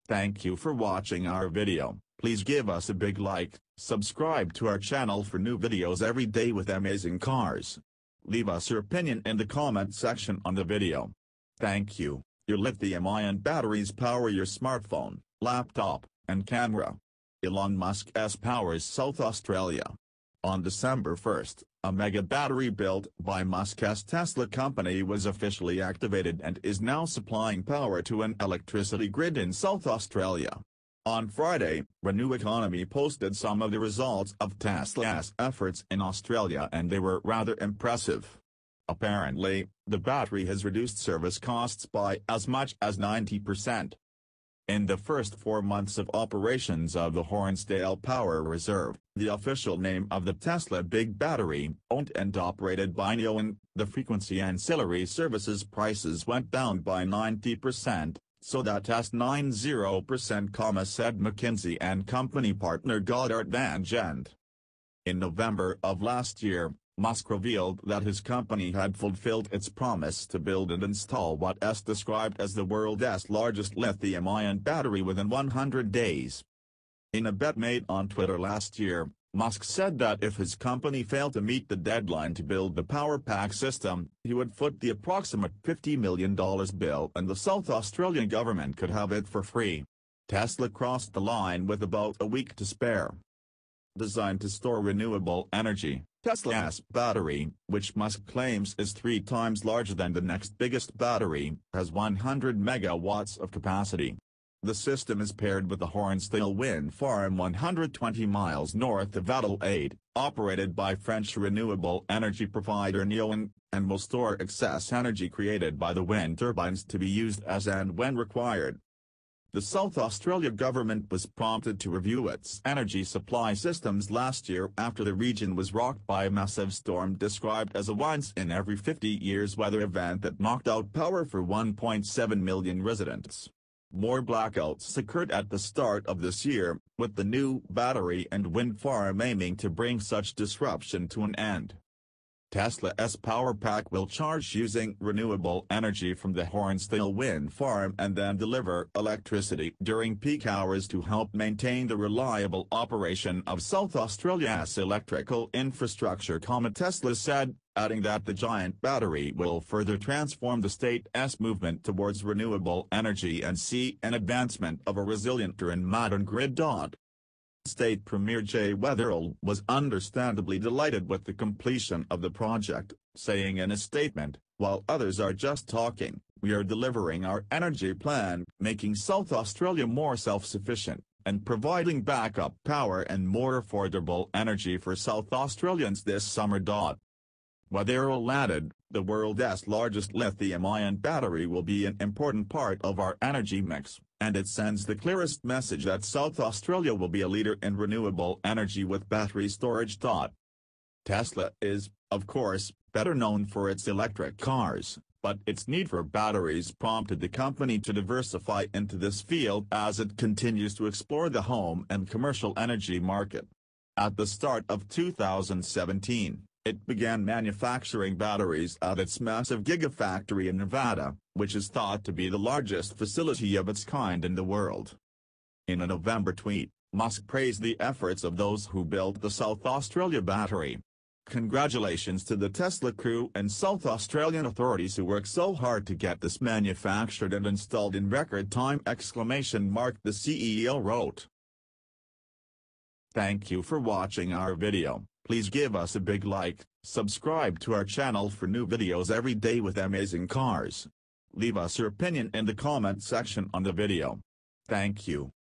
Thank you for watching our video. Please give us a big like, subscribe to our channel for new videos every day with amazing cars. Leave us your opinion in the comment section on the video. Thank you. Your lithium-ion batteries power your smartphone, laptop, and camera. Elon Musk powers South Australia. On December 1st, a mega battery built by Musk's Tesla company was officially activated and is now supplying power to an electricity grid in South Australia. On Friday, RenewEconomy posted some of the results of Tesla's efforts in Australia and they were rather impressive. Apparently, the battery has reduced service costs by as much as 90%. In the first 4 months of operations of the Hornsdale Power Reserve, the official name of the Tesla big battery, owned and operated by Neoen, the frequency ancillary services prices went down by 90%, so that as 90%, said McKinsey and Company partner Godart van Gendt. In November of last year, Musk revealed that his company had fulfilled its promise to build and install what is described as the world's largest lithium-ion battery within 100 days. In a bet made on Twitter last year, Musk said that if his company failed to meet the deadline to build the power pack system, he would foot the approximate $50 million bill and the South Australian government could have it for free. Tesla crossed the line with about a week to spare. Designed to store renewable energy, Tesla's battery, which Musk claims is 3 times larger than the next biggest battery, has 100 megawatts of capacity. The system is paired with the Hornsdale wind farm 120 miles north of Adelaide, operated by French renewable energy provider Neoen, and will store excess energy created by the wind turbines to be used as and when required. The South Australia government was prompted to review its energy supply systems last year after the region was rocked by a massive storm described as a once-in-every-50-years weather event that knocked out power for 1.7 million residents. More blackouts occurred at the start of this year, with the new battery and wind farm aiming to bring such disruption to an end. Tesla's power pack will charge using renewable energy from the Hornsdale wind farm and then deliver electricity during peak hours to help maintain the reliable operation of South Australia's electrical infrastructure, Tesla said, adding that the giant battery will further transform the state's movement towards renewable energy and see an advancement of a resilient and modern grid. State Premier Jay Weatherill was understandably delighted with the completion of the project, saying in a statement, "While others are just talking, we are delivering our energy plan, making South Australia more self-sufficient, and providing backup power and more affordable energy for South Australians this summer." Weatherill added, "The world's largest lithium-ion battery will be an important part of our energy mix, and it sends the clearest message that South Australia will be a leader in renewable energy with battery storage." Tesla is, of course, better known for its electric cars, but its need for batteries prompted the company to diversify into this field as it continues to explore the home and commercial energy market. At the start of 2017, it began manufacturing batteries at its massive gigafactory in Nevada, which is thought to be the largest facility of its kind in the world. In a November tweet, Musk praised the efforts of those who built the South Australia battery. "Congratulations to the Tesla crew and South Australian authorities who worked so hard to get this manufactured and installed in record time!" The CEO wrote. Thank you for watching our video. Please give us a big like, subscribe to our channel for new videos every day with amazing cars. Leave us your opinion in the comment section on the video. Thank you.